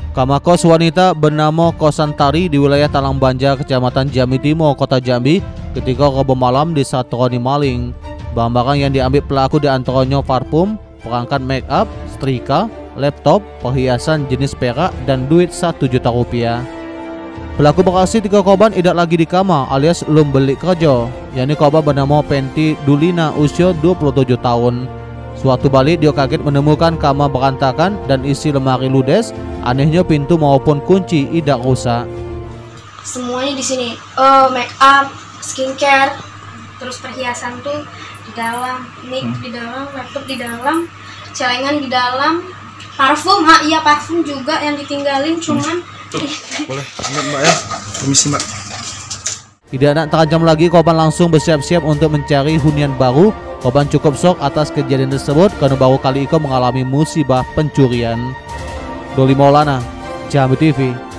Kamar kos wanita bernama Kosantari di wilayah Talang Banja, Kecamatan Jambi Timur, Kota Jambi, ketika Rabu malam disatroni maling. Barang-barang yang diambil pelaku diantaranya parfum, perangkat make up, setrika, laptop, perhiasan jenis perak, dan duit 1 juta rupiah. Pelaku beraksi 3 korban tidak lagi di kamar alias belum beli kerja, yakni korban bernama Penti Dulina usia 27 tahun. Suatu balik dia kaget menemukan kamar berantakan dan isi lemari ludes. Anehnya pintu maupun kunci tidak rusak. Semuanya di sini, make up, skincare, terus perhiasan tuh di dalam, mic di dalam, laptop di dalam, celengan di dalam, parfum, iya parfum juga yang ditinggalin cuman. Boleh, Mbak ya, permisi Mbak. Tidak nak terancam lagi, korban langsung bersiap-siap untuk mencari hunian baru. Korban cukup shock atas kejadian tersebut karena baru kali itu mengalami musibah pencurian. Doli Maulana, Jambi TV.